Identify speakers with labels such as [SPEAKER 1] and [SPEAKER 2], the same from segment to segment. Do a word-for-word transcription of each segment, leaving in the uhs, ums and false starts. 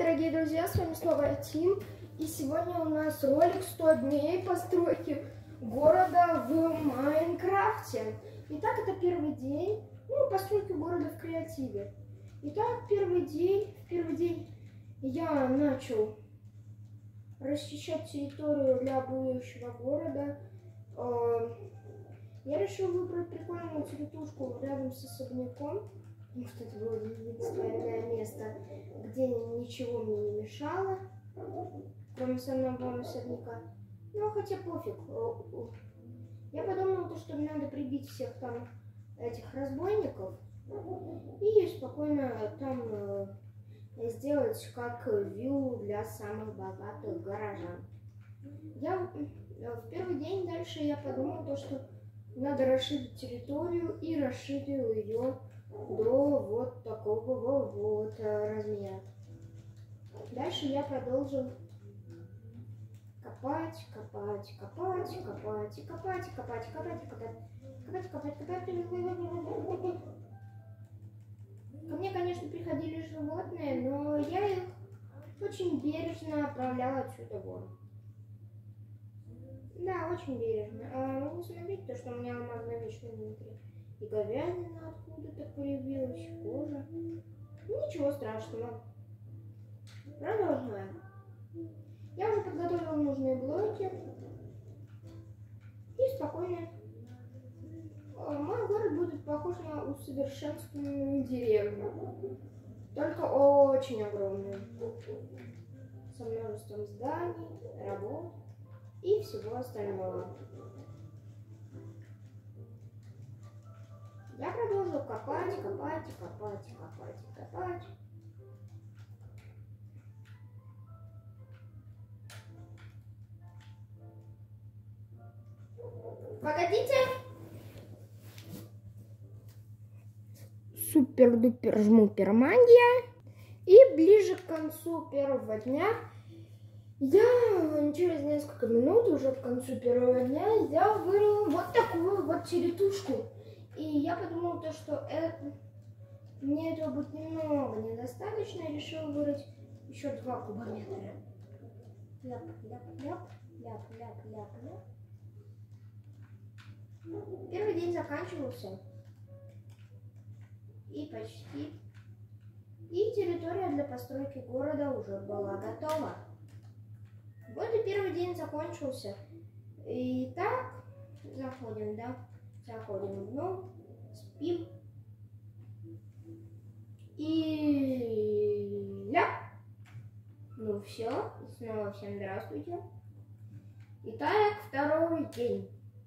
[SPEAKER 1] дорогие друзья, с вами снова Тим, и сегодня у нас ролик сто дней постройки города в Майнкрафте. Итак, это первый день, ну, постройки города в креативе. Итак, первый день, в первый день я начал расчищать территорию для будущего города. Я решил выбрать прикольную территорию рядом с особняком, потому что это было единственное место, где ничего мне не мешало, кроме самого особняка. Ну, хотя пофиг. Я подумала, что надо прибить всех там этих разбойников и спокойно там сделать как виллу для самых богатых горожан. Я в первый день дальше я подумала, то, что надо расширить территорию, и расширил ее до вот такого вот размера. Дальше я продолжил копать, копать, копать, копать, и копать, и копать, и копать, и копать, копать, копать, копать. Ко мне, конечно, приходили животные, но я их очень бережно отправляла отсюда вон. Да, очень бережно. А, ну, не смотрите, то, что у меня алмазная вещь внутри. И говядина откуда-то появилась, и кожа. Ничего страшного. Продолжаем. Я уже подготовила нужные блоки. И спокойно. Мой город будет похож на усовершенствованную деревню. Только очень огромную. Со множеством зданий, работ и всего остального. Я продолжу копать, копать, копать, копать, копать. Погодите. Супер-дупер-жмупер магия. И ближе к концу первого дня, я через несколько минут, уже к концу первого дня, я вырыла вот такую вот территушку. И я подумала, то, что это, мне этого будет немного недостаточно, и решила вырыть еще два кубометра. Ляп, ляп, ляп, ляп, ляп, ляп, ляп. Первый день заканчивался. И почти. И территория для постройки города уже была готова. Вот и первый день закончился. Итак, заходим, да? Заходим в дом, спим. И ляп. Ну все, снова всем здравствуйте. Итак, второй день.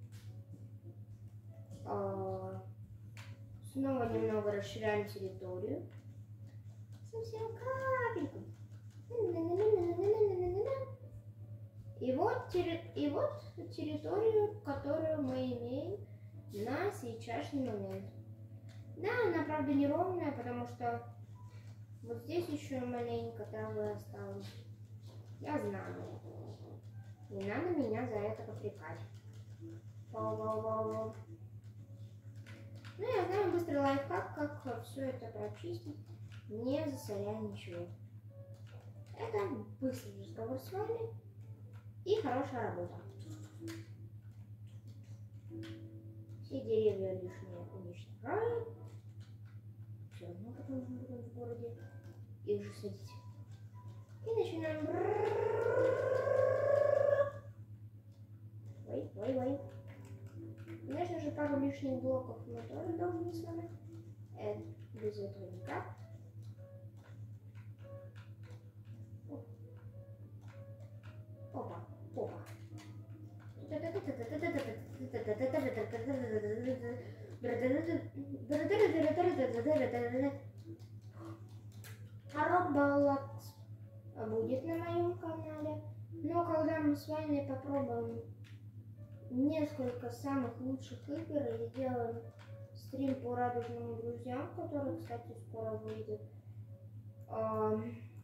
[SPEAKER 1] А, снова немного расширяем территорию. Совсем капельку. И вот, и вот территорию, которую мы имеем на сейчасшний момент. Да, она, правда, неровная, потому что вот здесь еще маленько травы осталось. Я знаю. Не надо меня за это попрекать. Воу-воу-воу. Ну, я знаю быстрый лайфхак, как все это прочистить, не засоряя ничего. Это быстрый разговор с вами и хорошая работа. Все деревья лишние уничтожаем. Все равно потом будем в городе. Их же садить. И начинаем. Ой, ой, ой. Конечно же, пару лишних блоков мы тоже должны сломать. Э, без этого никак. Опа, опа. Роблокс будет на моем канале. Но когда мы с вами попробуем несколько самых лучших игр и сделаем стрим по радужным друзьям, который, кстати, скоро выйдет, то,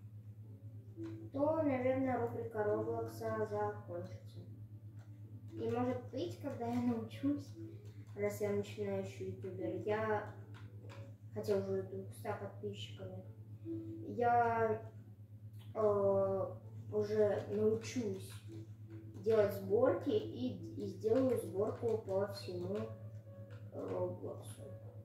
[SPEAKER 1] наверное, рубрика Роблокса закончится. И может быть, когда я научусь, раз я начинающий ютубер, я, хотя уже ста подписчиками, я уже научусь делать сборки и, и сделаю сборку по всему Роблоксу,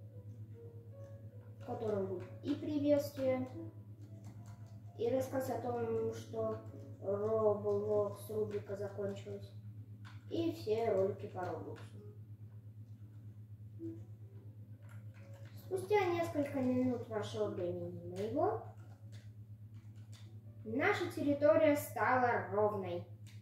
[SPEAKER 1] в котором будет и приветствие, и рассказ о том, что Роблокс рубрика закончилась, и все ролики по Роблоксу. Спустя несколько минут вашего времени моего, наша территория стала ровной.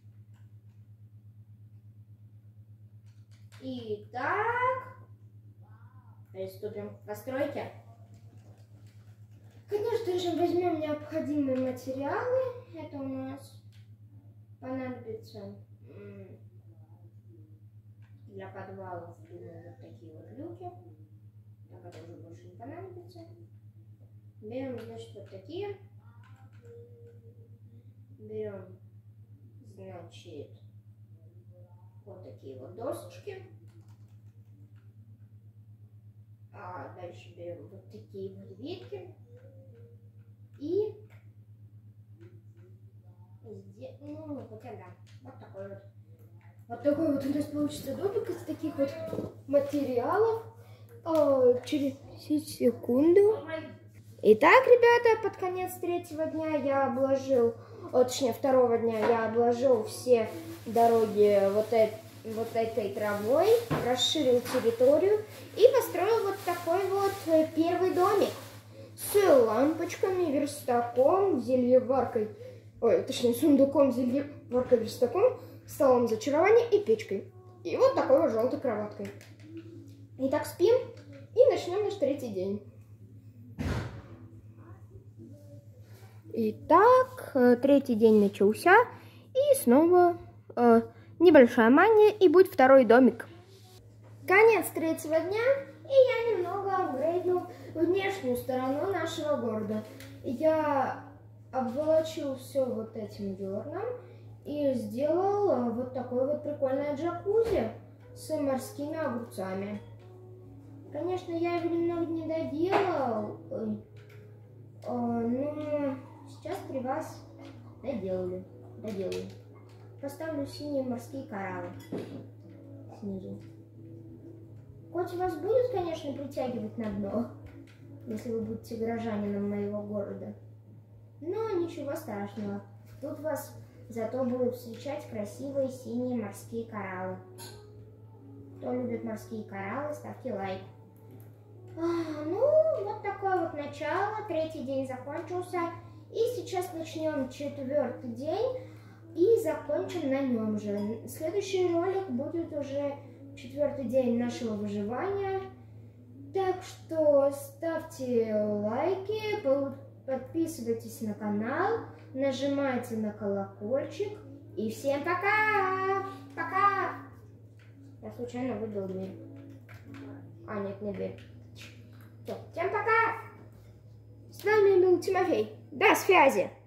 [SPEAKER 1] Итак, приступим к постройке. Конечно же, возьмем необходимые материалы. Это у нас понадобится для подвалов, думаю, вот такие вот люки. Так, это уже больше не понадобится. Берем, значит, вот такие. Берем, значит, вот такие вот досочки. А дальше берем вот такие вот ветки. И здесь, ну, хотя да, вот такой вот. Вот такой вот у нас получится домик из таких вот материалов. А, через секунду. Итак, ребята, под конец третьего дня я обложил, о, точнее второго дня я обложил все дороги вот, э, вот этой травой, расширил территорию и построил вот такой вот первый домик с лампочками, верстаком, зельеваркой, ой, точнее сундуком, зельеваркой, верстаком, столом зачарования и печкой. И вот такой вот желтой кроваткой. Итак, спим и начнем наш третий день. Итак, третий день начался, и снова э, небольшая мания, и будет второй домик. Конец третьего дня, и я немного апгрейднул внешнюю сторону нашего города. Я обволочил все вот этим дерном и сделал вот такой вот прикольное джакузи с морскими огурцами. Конечно, я его немного не доделал, но сейчас при вас доделаю. доделаю. Поставлю синие морские кораллы снизу. Хоть вас будет, конечно, притягивать на дно, если вы будете горожанином моего города. Но ничего страшного. Тут вас зато будут встречать красивые синие морские кораллы. Кто любит морские кораллы, ставьте лайк. А, ну, вот такое вот начало. Третий день закончился. И сейчас начнем четвертый день и закончим на нем же. Следующий ролик будет уже четвертый день нашего выживания. Так что ставьте лайки, подписывайтесь на канал, нажимайте на колокольчик. И всем пока! Пока! Я случайно выбил дверь. А, нет, не дверь. Всем пока! С вами был Тимофей. До связи!